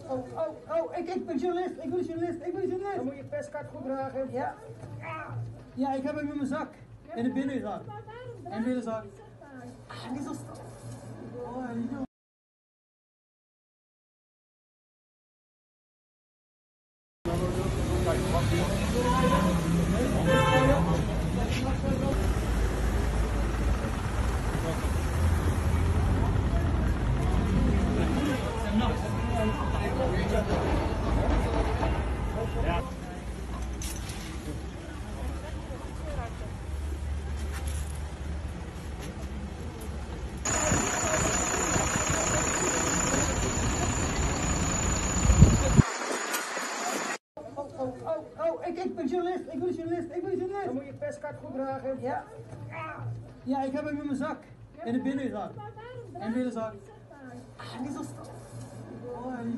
Ik ben journalist, ik ben journalist. Dan moet je perskaart goed dragen. Ja. Ja, ik heb hem in mijn zak. In de binnenzak. In de binnenzak. Niet zo stil. Oh, joh. Ik ben journalist, ik ben journalist. Dan moet je perskaart goed dragen. Ja. Ja, ik heb hem in mijn zak. In de binnenzak. In de binnenzak. Niet zo stil. Oh,